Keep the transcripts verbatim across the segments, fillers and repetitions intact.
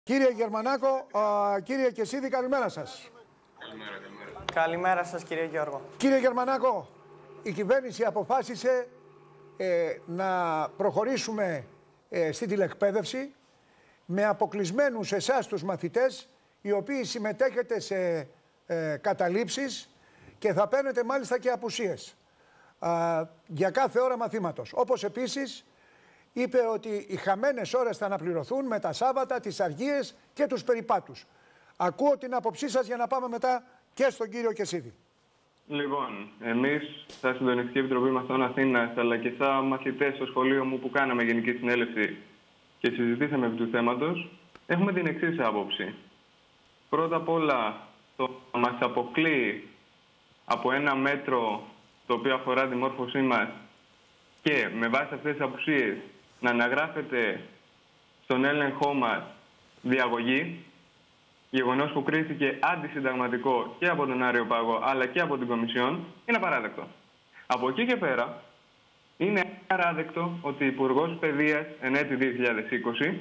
Κύριε Γερμανάκο, α, κύριε Κεσίδη, καλημέρα σας. Καλημέρα, καλημέρα. Καλημέρα σας, κύριε Γιώργο. Κύριε Γερμανάκο, η κυβέρνηση αποφάσισε ε, να προχωρήσουμε ε, στην τηλεκπαίδευση με αποκλεισμένους εσάς τους μαθητές, οι οποίοι συμμετέχετε σε ε, καταλήψεις και θα παίρνετε μάλιστα και απουσίες α, για κάθε ώρα μαθήματος. Όπως επίσης είπε ότι οι χαμένες ώρες θα αναπληρωθούν με τα Σάββατα, τις αργίες και τους περιπάτους. Ακούω την άποψή σας για να πάμε μετά και στον κύριο Κεσίδη. Λοιπόν, εμείς, σαν Συντονιστική Επιτροπή Μαθητών Αθήνας, αλλά και σαν μαθητές στο σχολείο μου που κάναμε Γενική Συνέλευση και συζητήσαμε επί του θέματος, έχουμε την εξής άποψη. Πρώτα απ' όλα, το μας αποκλείει από ένα μέτρο το οποίο αφορά τη μόρφωσή μας και με βάση αυτές τις απουσίες να αναγράφεται στον έλεγχό μας διαγωγή, γεγονός που κρίθηκε αντισυνταγματικό και από τον Άριο Πάγο αλλά και από την Κομισιόν, είναι απαράδεκτο. Από εκεί και πέρα, είναι απαράδεκτο ότι ο Υπουργός Παιδείας εν έτη δύο χιλιάδες είκοσι,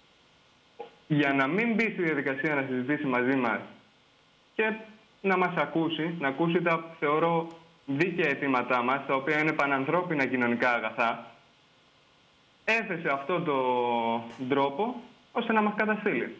για να μην μπει στη διαδικασία να συζητήσει μαζί μας και να μας ακούσει, να ακούσει τα θεωρώ δίκαια αιτήματά μας, τα οποία είναι πανανθρώπινα κοινωνικά αγαθά, έθεσε αυτόν τον τρόπο ώστε να μας καταστήλει.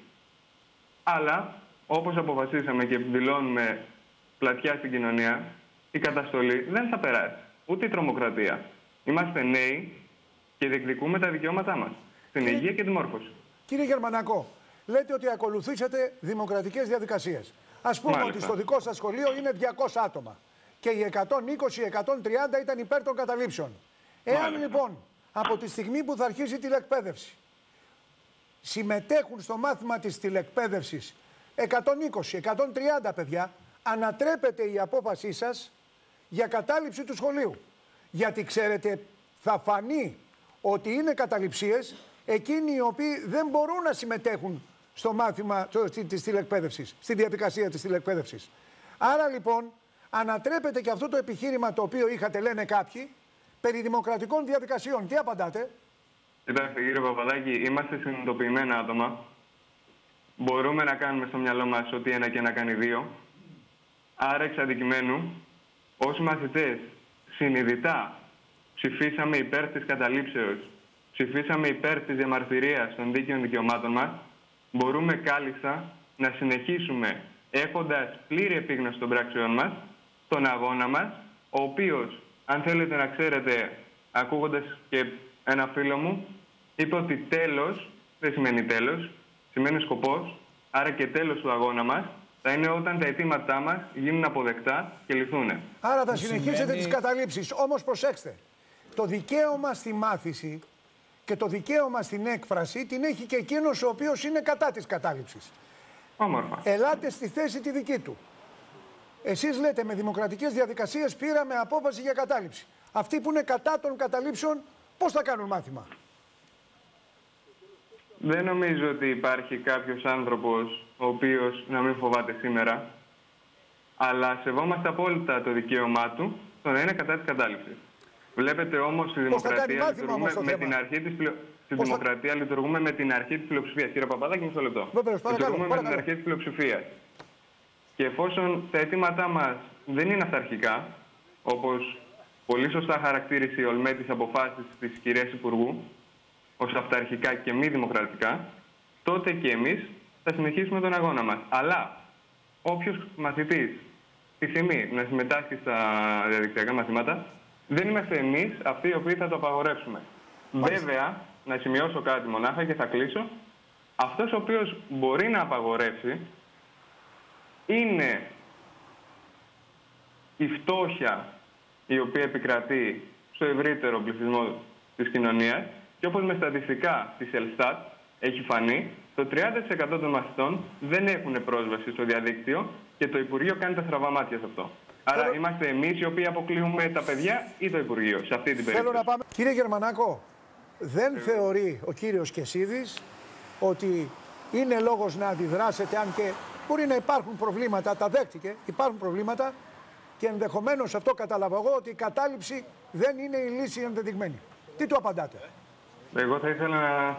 Αλλά, όπως αποφασίσαμε και δηλώνουμε πλατιά στην κοινωνία, η καταστολή δεν θα περάσει. Ούτε η τρομοκρατία. Είμαστε νέοι και διεκδικούμε τα δικαιώματά μας. Την Κύριε... υγεία και τη μόρφωση. Κύριε Γερμανάκο, λέτε ότι ακολουθήσατε δημοκρατικές διαδικασίες. Ας πούμε Μάλιστα. ότι στο δικό σας σχολείο είναι διακόσια άτομα. Και οι εκατόν είκοσι με εκατόν τριάντα ήταν υπέρ των καταλήψεων. Εάν Μάλιστα. λοιπόν από τη στιγμή που θα αρχίσει η τηλεκπαίδευση συμμετέχουν στο μάθημα της τηλεκπαίδευσης εκατόν είκοσι με εκατόν τριάντα παιδιά, ανατρέπεται η απόφασή σας για κατάληψη του σχολείου. Γιατί ξέρετε, θα φανεί ότι είναι καταληψίες εκείνοι οι οποίοι δεν μπορούν να συμμετέχουν στο μάθημα της τηλεκπαίδευσης, στη διαδικασία της τηλεκπαίδευσης. Άρα λοιπόν ανατρέπεται και αυτό το επιχείρημα το οποίο είχατε, λένε κάποιοι, περί δημοκρατικών διαδικασιών. Τι απαντάτε? Κοιτάξτε κύριε Παπαδάκη, είμαστε συνειδητοποιημένα άτομα. Μπορούμε να κάνουμε στο μυαλό μας ότι ένα και ένα κάνει δύο. Άρα εξ αντικειμένου, ως μαθητές συνειδητά ψηφίσαμε υπέρ της καταλήψεως, ψηφίσαμε υπέρ της διαμαρτυρίας των δίκαιων δικαιωμάτων μας, μπορούμε κάλλιστα να συνεχίσουμε έχοντας πλήρη επίγνωση των πράξεων μας, τον αγώνα μας, ο οποίος, αν θέλετε να ξέρετε, ακούγοντας και ένα φίλο μου, είπε ότι τέλος δεν σημαίνει τέλος, σημαίνει σκοπός, άρα και τέλος του αγώνα μας θα είναι όταν τα αιτήματά μας γίνουν αποδεκτά και λυθούν. Άρα θα συνεχίσετε σημαίνει... τις καταλήψεις. Όμως προσέξτε, το δικαίωμα στη μάθηση και το δικαίωμα στην έκφραση την έχει και εκείνος ο οποίος είναι κατά της κατάληψης. Όμορφα. Ελάτε στη θέση τη δική του. Εσείς λέτε με δημοκρατικές διαδικασίες πήραμε απόφαση για κατάληψη. Αυτοί που είναι κατά των καταλήψεων πώς θα κάνουν μάθημα? Δεν νομίζω ότι υπάρχει κάποιος άνθρωπος ο οποίος να μην φοβάται σήμερα, αλλά σεβόμαστε απόλυτα το δικαίωμά του το να είναι κατά της κατάληψης. Βλέπετε όμως στη δημοκρατία λειτουργούμε με την αρχή της πλεο... Στη Πώς δημοκρατία θα... λειτουργούμε με την αρχή της πλειοψηφίας. Κύριε Παπαδάκη, μισό λεπτό. Βεβαίως, παρακαλώ, λειτουργούμε παρακαλώ. με την αρχή της πλειοψηφίας. Και εφόσον τα αιτήματά μας δεν είναι αυταρχικά, όπως πολύ σωστά χαρακτήρισε η ΟΛΜΕ τις αποφάσεις της κυρίας Υπουργού, ως αυταρχικά και μη δημοκρατικά, τότε και εμείς θα συνεχίσουμε τον αγώνα μας. Αλλά όποιος μαθητής επιθυμεί να συμμετάσχει στα διαδικτυακά μαθήματα, δεν είμαστε εμείς αυτοί οι οποίοι θα το απαγορεύσουμε. Μάλιστα. Βέβαια, να σημειώσω κάτι μονάχα και θα κλείσω. Αυτός ο οποίος μπορεί να απαγορεύσει είναι η φτώχεια η οποία επικρατεί στο ευρύτερο πληθυσμό της κοινωνίας και όπως με στατιστικά της Ελστάτ έχει φανεί, το τριάντα τοις εκατό των μαθητών δεν έχουν πρόσβαση στο διαδίκτυο και το Υπουργείο κάνει τα στραβά μάτια σε αυτό. Άρα Θέλω... είμαστε εμείς οι οποίοι αποκλείουμε τα παιδιά ή το Υπουργείο σε αυτή την περίπτωση. Θέλω να πάμε. Κύριε Γερμανάκο, δεν ε... θεωρεί ο κύριος Κεσίδης ότι είναι λόγος να αντιδράσετε, αν και μπορεί να υπάρχουν προβλήματα, τα δέχτηκε, υπάρχουν προβλήματα και ενδεχομένως αυτό καταλαβαίνω εγώ ότι η κατάληψη δεν είναι η λύση ενδεδειγμένη. Τι του απαντάτε? Εγώ θα ήθελα να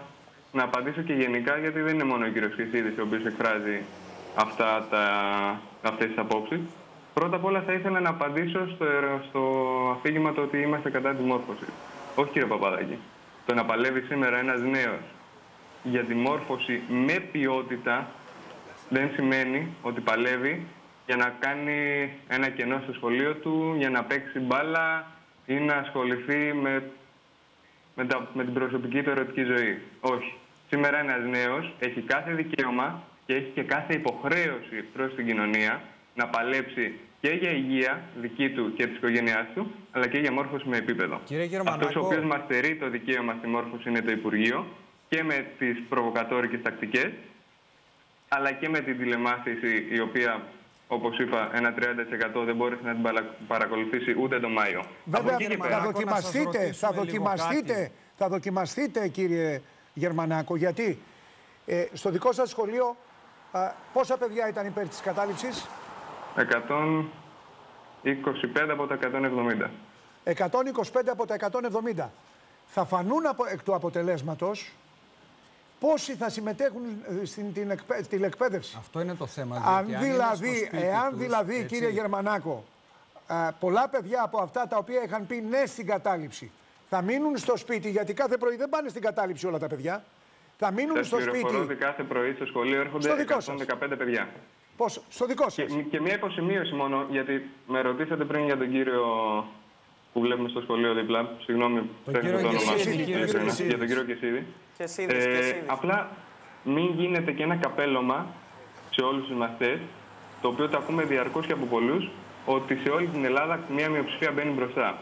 να απαντήσω και γενικά, γιατί δεν είναι μόνο ο κύριος Κεσίδης ο οποίος εκφράζει αυτά τα, αυτές τις απόψεις. Πρώτα απ' όλα θα ήθελα να απαντήσω στο, στο αφήγημα το ότι είμαστε κατά τη μόρφωση. Όχι, κύριε Παπαδάκη. Το να παλεύει σήμερα ένας νέος για τη μόρφωση με ποιότητα δεν σημαίνει ότι παλεύει για να κάνει ένα κενό στο σχολείο του, για να παίξει μπάλα ή να ασχοληθεί με, με, τα, με την προσωπική του ερωτική ζωή. Όχι. Σήμερα ένας νέος έχει κάθε δικαίωμα και έχει και κάθε υποχρέωση προς την κοινωνία να παλέψει και για υγεία δική του και της οικογένειάς του, αλλά και για μόρφωση με επίπεδο. Αυτός ο οποίος μας στερεί το δικαίωμα στη μόρφωση είναι το Υπουργείο, και με τις προβοκατόρικες τακτικές, αλλά και με την τηλεμάθηση, η οποία, όπως είπα, ένα τριάντα τοις εκατό δεν μπόρεσε να την παρακολουθήσει ούτε τον Μάιο. Βέβαια, θα δοκιμαστείτε, θα δοκιμαστείτε, θα δοκιμαστείτε, κύριε Γερμανάκο, γιατί ε, στο δικό σας σχολείο α, πόσα παιδιά ήταν υπέρ της κατάληψης? εκατόν είκοσι πέντε από τα εκατόν εβδομήντα. εκατόν είκοσι πέντε από τα εκατόν εβδομήντα. Θα φανούν από, εκ του αποτελέσματος πόσοι θα συμμετέχουν στην την εκπαί... τηλεκπαίδευση. Αυτό είναι το θέμα. Αν δηλαδή, αν εάν τους, δηλαδή έτσι... κύριε Γερμανάκο, α, πολλά παιδιά από αυτά τα οποία είχαν πει ναι στην κατάληψη θα μείνουν στο σπίτι, γιατί κάθε πρωί δεν πάνε στην κατάληψη όλα τα παιδιά. Θα μείνουν Σας στο σπίτι. ότι κάθε πρωί στο σχολείο έρχονται εκατόν δεκαπέντε παιδιά. Πώς, στο δικό σας. Και, και μια υποσημείωση μόνο, γιατί με ρωτήσατε πριν για τον κύριο που βλέπουμε στο σχολείο δίπλα. Συγγνώμη, πέφτει το όνομα για τον κύριο Κεσίδη. Κεσίδης, ε, Κεσίδης. Απλά μην γίνεται και ένα καπέλωμα σε όλους τους μαθητές, το οποίο το ακούμε διαρκώς και από πολλούς, ότι σε όλη την Ελλάδα μια μειοψηφία μπαίνει μπροστά.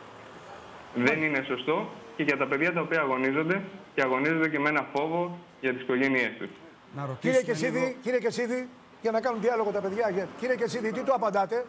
Δεν είναι σωστό και για τα παιδιά τα οποία αγωνίζονται και αγωνίζονται και με ένα φόβο για τις οικογένειές τους. Κύριε Κεσίδη, λίγο... κύριε Κεσίδη, για να κάνουν διάλογο τα παιδιά, κύριε Κεσίδη, τι του απαντάτε?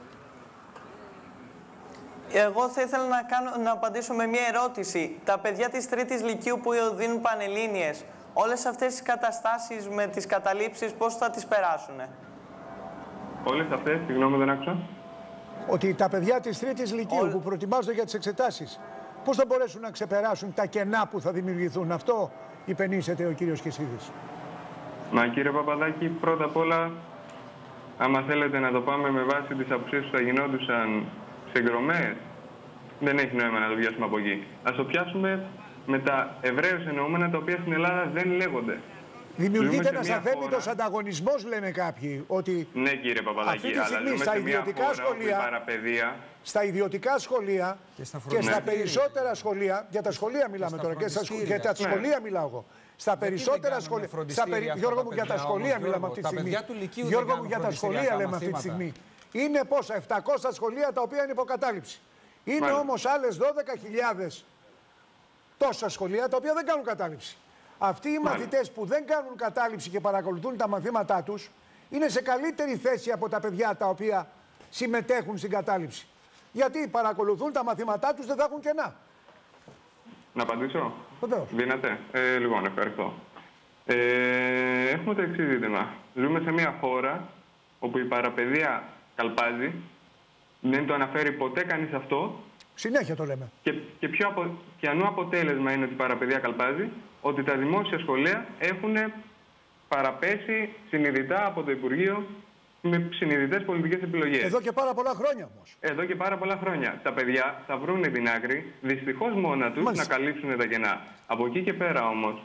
Εγώ θα ήθελα να, κάνω, να απαντήσω με μια ερώτηση. Τα παιδιά της τρίτης λυκείου που δίνουν πανελλήνιες, όλες αυτές τις καταστάσεις με τις καταλήψεις, πώς θα τις περάσουνε? Όλες αυτές, συγγνώμη, δεν άκουσα. Ότι τα παιδιά της τρίτης λυκείου Όλ... που προετοιμάζονται για τις εξετάσεις, πώς θα μπορέσουν να ξεπεράσουν τα κενά που θα δημιουργηθούν? Αυτό υπενήσεται ο κύριος Κεσίδης. Μα κύριε Παπαδάκη, πρώτα απ' όλα, άμα θέλετε να το πάμε με βάση τις απουσίες που θα γινόντουσαν συγκρομές, δεν έχει νόημα να το πιάσουμε από εκεί. Ας το πιάσουμε με τα ευρέως εννοούμενα, τα οποία στην Ελλάδα δεν λέγονται. Δημιουργείται ένας αθέμητος ανταγωνισμός, λένε κάποιοι. Ότι ναι, κύριε Παπαδάκη, αυτή τη στιγμή, αλλά στα ιδιωτικά σχολεία, παραπαιδεία... στα ιδιωτικά σχολεία και στα, και στα περισσότερα σχολεία, για τα σχολεία μιλάμε τώρα, και στα, για τα ναι. σχολεία μιλάω εγώ. Στα περισσότερα σχολεία. Περι... Γιώργο μου, για τα σχολεία μιλάμε αυτή τη στιγμή. Γιώργο μου, για τα σχολεία λέμε αυτή τη στιγμή. Είναι πόσα, επτακόσια σχολεία τα οποία είναι υποκατάληψη. Είναι όμως άλλες δώδεκα χιλιάδες τόσα σχολεία τα οποία δεν κάνουν κατάληψη. Αυτοί οι μαθητές που δεν κάνουν κατάληψη και παρακολουθούν τα μαθήματά τους είναι σε καλύτερη θέση από τα παιδιά τα οποία συμμετέχουν στην κατάληψη. Γιατί παρακολουθούν τα μαθήματά τους, δεν θα έχουν κενά. Να απαντήσω? Βεβαίως. Δύναται. Ε, λοιπόν, ευχαριστώ. Ε, έχουμε το εξής ζήτημα. Ζούμε σε μια χώρα όπου η παραπαιδεία καλπάζει. Δεν το αναφέρει ποτέ κανείς αυτό. Συνέχεια το λέμε. Και, και, ποιο απο, και ανού αποτέλεσμα είναι ότι η παραπαιδεία καλπάζει, ότι τα δημόσια σχολεία έχουν παραπέσει συνειδητά από το Υπουργείο με συνειδητές πολιτικές επιλογές. Εδώ και πάρα πολλά χρόνια όμως. Εδώ και πάρα πολλά χρόνια. Τα παιδιά θα βρουν την άκρη, δυστυχώς μόνα τους, Μάλιστα. να καλύψουν τα κενά. Από εκεί και πέρα όμως...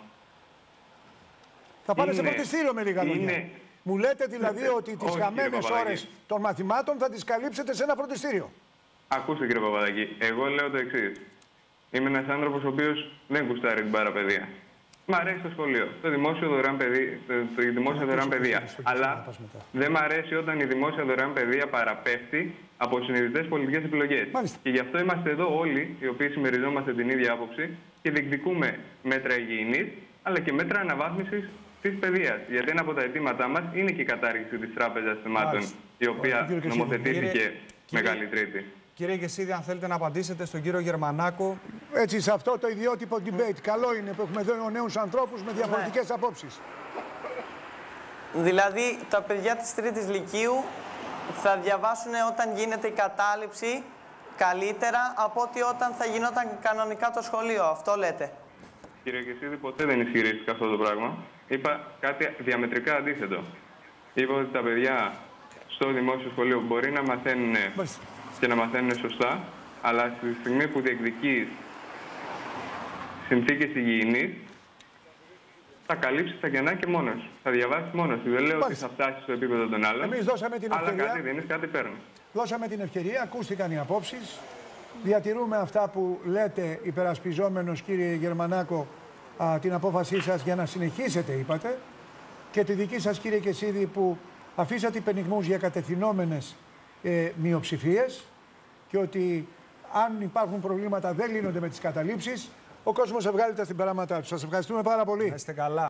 Θα πάνε είναι, σε φροντιστήριο με λίγα λόγια. Είναι... Μου λέτε δηλαδή ότι τις χαμένες ώρες των μαθημάτων θα τις καλύψετε σε ένα φροντιστήριο. Ακούστε κύριε Παπαδάκη, εγώ λέω το εξής. Είμαι ένας άνθρωπος ο οποίος δεν γουστάρει την παραπαιδεία. Μ' αρέσει το σχολείο, το δημόσιο δωρεάν παιδεία, το, το, η δημόσια δωρεάν παιδεία. Αλλά δεν μ' αρέσει όταν η δημόσια δωρεάν παιδεία παραπέφτει από συνειδητές πολιτικές επιλογές. Μάλιστα. Και γι' αυτό είμαστε εδώ όλοι, οι οποίοι συμμεριζόμαστε την ίδια άποψη και διεκδικούμε μέτρα υγιεινής, αλλά και μέτρα αναβάθμισης της παιδείας. Γιατί ένα από τα αιτήματά μας είναι και η κατάργηση της Τράπεζας Θεμάτων, η οποία νομοθετήθηκε Μεγάλη Τρίτη. Κύριε Κεσίδη, αν θέλετε να απαντήσετε στον κύριο Γερμανάκο. Έτσι, σε αυτό το ιδιότυπο debate. Καλό είναι που έχουμε εδώ νέους ανθρώπους με διαφορετικές ναι. απόψεις. Δηλαδή, τα παιδιά της τρίτης λυκείου θα διαβάσουν όταν γίνεται η κατάληψη καλύτερα από ότι όταν θα γινόταν κανονικά το σχολείο. Αυτό λέτε. Κύριε Κεσίδη, ποτέ δεν ισχυρίστηκα αυτό το πράγμα. Είπα κάτι διαμετρικά αντίθετο. Είπα ότι τα παιδιά στο δημόσιο σχολείο μπορεί να μαθαίνουν και να μαθαίνουν σωστά, αλλά στη στιγμή που διεκδικείς συνθήκες υγιεινής, θα καλύψει τα κενά και μόνος. Θα διαβάσει μόνος. Δεν λέω ότι θα φτάσει στο επίπεδο των άλλων. Εμείς δώσαμε την ευκαιρία. Αλλά κάτι δίνεις, κάτι παίρνεις. Δώσαμε την ευκαιρία, ακούστηκαν οι απόψεις. Διατηρούμε αυτά που λέτε, υπερασπιζόμενος κύριε Γερμανάκο, α, την απόφασή σας για να συνεχίσετε, είπατε. Και τη δική σας κύριε Κεσίδη, που αφήσατε υπενιγμούς για κατευθυνόμενες ε, μειοψηφίες και ότι αν υπάρχουν προβλήματα δεν λύνονται με τις καταλήψεις. Ο κόσμος εβγάλει τα συμπεράματά του. Σας ευχαριστούμε πάρα πολύ. Να είστε καλά.